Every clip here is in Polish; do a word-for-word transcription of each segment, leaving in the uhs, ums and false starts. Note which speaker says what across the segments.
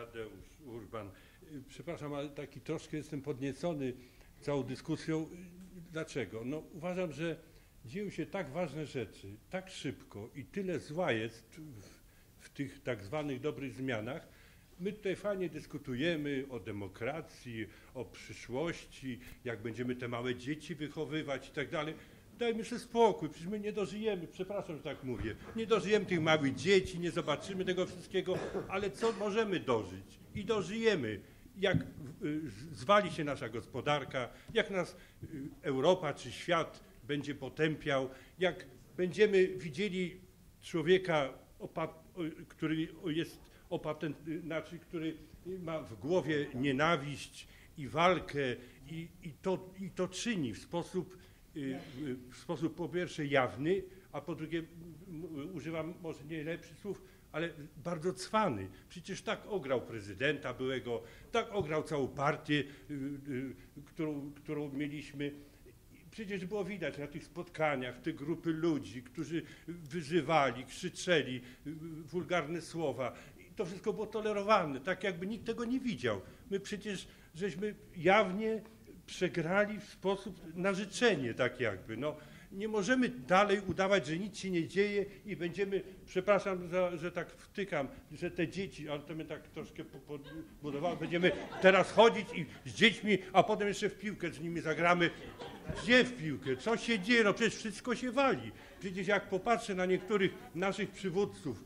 Speaker 1: Tadeusz Urban. Przepraszam, ale taki troszkę jestem podniecony całą dyskusją. Dlaczego? No uważam, że dzieją się tak ważne rzeczy, tak szybko i tyle zła jest w, w tych tak zwanych dobrych zmianach. My tutaj fajnie dyskutujemy o demokracji, o przyszłości, jak będziemy te małe dzieci wychowywać i tak dalej. Dajmy sobie spokój, przecież my nie dożyjemy, przepraszam, że tak mówię, nie dożyjemy tych małych dzieci, nie zobaczymy tego wszystkiego, ale co możemy dożyć? I dożyjemy, jak zwali się nasza gospodarka, jak nas Europa czy świat będzie potępiał, jak będziemy widzieli człowieka, który jest opatent, znaczy, który ma w głowie nienawiść i walkę i, i, to, i to czyni w sposób, w sposób po pierwsze jawny, a po drugie używam może nie lepszych słów, ale bardzo cwany. Przecież tak ograł prezydenta byłego, tak ograł całą partię, którą, którą mieliśmy. Przecież było widać na tych spotkaniach, te grupy ludzi, którzy wyzywali, krzyczeli wulgarne słowa. I to wszystko było tolerowane, tak jakby nikt tego nie widział. My przecież żeśmy jawnie przegrali w sposób na życzenie, tak jakby. No, nie możemy dalej udawać, że nic się nie dzieje i będziemy, przepraszam, za, że tak wtykam, że te dzieci, ale to mnie tak troszkę podbudowało, będziemy teraz chodzić i z dziećmi, a potem jeszcze w piłkę z nimi zagramy. Gdzie w piłkę? Co się dzieje? No przecież wszystko się wali. Przecież jak popatrzę na niektórych naszych przywódców,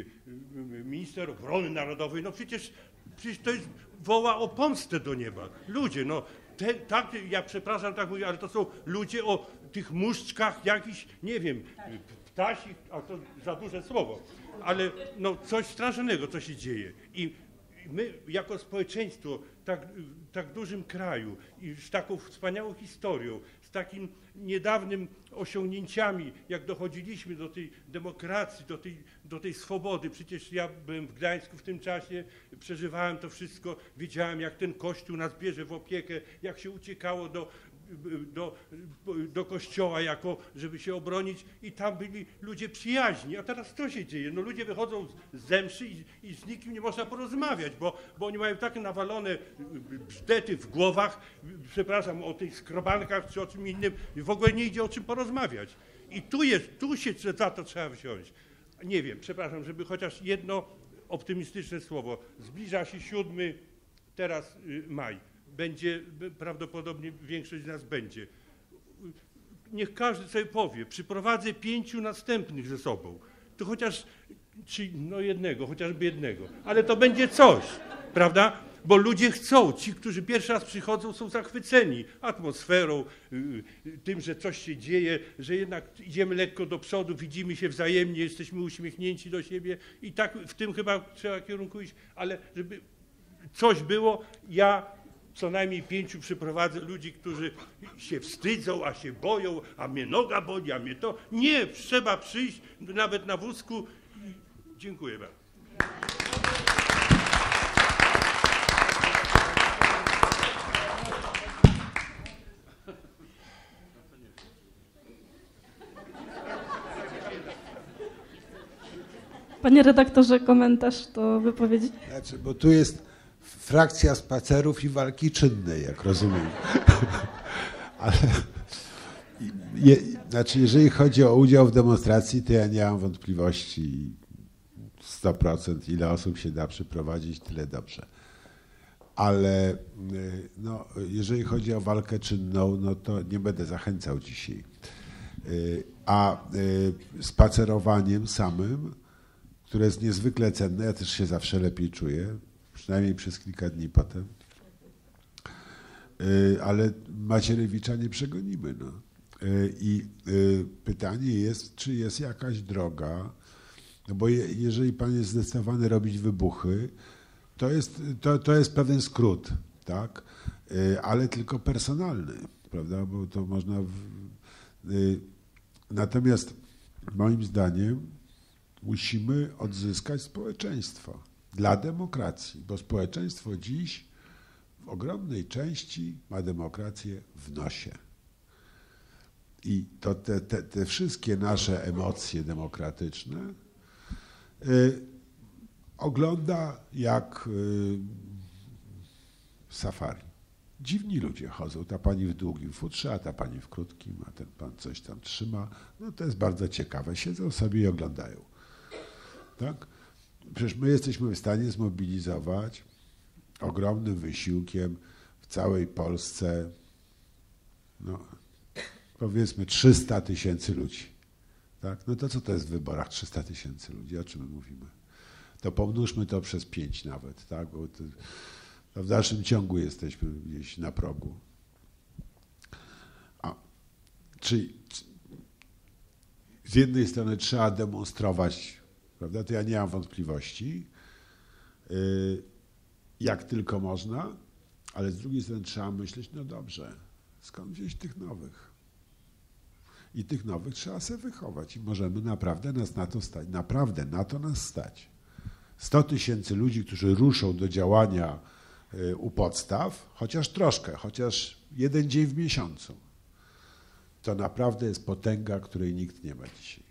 Speaker 1: minister obrony narodowej, no przecież, przecież to jest, woła o pomstę do nieba. Ludzie, no te, tak, ja przepraszam, tak mówię, ale to są ludzie o tych muszczkach jakichś, nie wiem, ptasich, a to za duże słowo, ale no coś strasznego, co się dzieje. I my jako społeczeństwo tak, tak dużym kraju i z taką wspaniałą historią, z takim niedawnym osiągnięciami, jak dochodziliśmy do tej demokracji, do tej, do tej swobody. Przecież ja byłem w Gdańsku w tym czasie, przeżywałem to wszystko, wiedziałem, jak ten Kościół nas bierze w opiekę, jak się uciekało do, do, do kościoła, jako, żeby się obronić i tam byli ludzie przyjaźni. A teraz co się dzieje? No ludzie wychodzą z zemszy i, i z nikim nie można porozmawiać, bo, bo oni mają takie nawalone bzdety w głowach, przepraszam, o tych skrobankach czy o czym innym, w ogóle nie idzie o czym porozmawiać. I tu jest, tu się za to trzeba wziąć. Nie wiem, przepraszam, żeby chociaż jedno optymistyczne słowo. Zbliża się siódmy teraz maj. Będzie, prawdopodobnie większość z nas będzie. Niech każdy sobie powie, przyprowadzę pięciu następnych ze sobą. To chociaż, czy no jednego, chociażby jednego. Ale to będzie coś, prawda? Bo ludzie chcą, ci, którzy pierwszy raz przychodzą, są zachwyceni atmosferą, tym, że coś się dzieje, że jednak idziemy lekko do przodu, widzimy się wzajemnie, jesteśmy uśmiechnięci do siebie i tak w tym chyba trzeba kierunku iść, ale żeby coś było, ja co najmniej pięciu przyprowadzę ludzi, którzy się wstydzą, a się boją, a mnie noga boli, a mnie to. Nie, trzeba przyjść nawet na wózku. Dziękuję bardzo.
Speaker 2: Panie redaktorze, komentarz do wypowiedzi?
Speaker 3: Znaczy, bo tu jest frakcja spacerów i walki czynnej, jak rozumiem. Ale je, znaczy, jeżeli chodzi o udział w demonstracji, to ja nie mam wątpliwości. sto procent ile osób się da przyprowadzić, tyle dobrze. Ale no, jeżeli chodzi o walkę czynną, no to nie będę zachęcał dzisiaj. A spacerowaniem samym, które jest niezwykle cenne, ja też się zawsze lepiej czuję, przynajmniej przez kilka dni potem. Ale Macierewicza nie przegonimy. No. I pytanie jest, czy jest jakaś droga, no bo je, jeżeli pan jest zdecydowany robić wybuchy, to jest, to, to jest pewien skrót, tak? Ale tylko personalny, prawda? Bo to można... W, natomiast moim zdaniem musimy odzyskać społeczeństwo dla demokracji, bo społeczeństwo dziś w ogromnej części ma demokrację w nosie. I to te, te, te wszystkie nasze emocje demokratyczne y, ogląda jak y, safari. Dziwni ludzie chodzą, ta pani w długim futrze, a ta pani w krótkim, a ten pan coś tam trzyma. No to jest bardzo ciekawe. Siedzą sobie i oglądają. Tak? Przecież my jesteśmy w stanie zmobilizować ogromnym wysiłkiem w całej Polsce, no, powiedzmy trzysta tysięcy ludzi. Tak? No to co to jest w wyborach trzysta tysięcy ludzi? O czym my mówimy? To pomnóżmy to przez pięć nawet, tak? Bo to, to w dalszym ciągu jesteśmy gdzieś na progu. A, czyli z jednej strony trzeba demonstrować, prawda? To ja nie mam wątpliwości, yy, jak tylko można, ale z drugiej strony trzeba myśleć, no dobrze, skąd wziąć tych nowych? I tych nowych trzeba sobie wychować i możemy naprawdę nas na to stać, naprawdę na to nas stać. sto tysięcy ludzi, którzy ruszą do działania y, u podstaw, chociaż troszkę, chociaż jeden dzień w miesiącu, to naprawdę jest potęga, której nikt nie ma dzisiaj.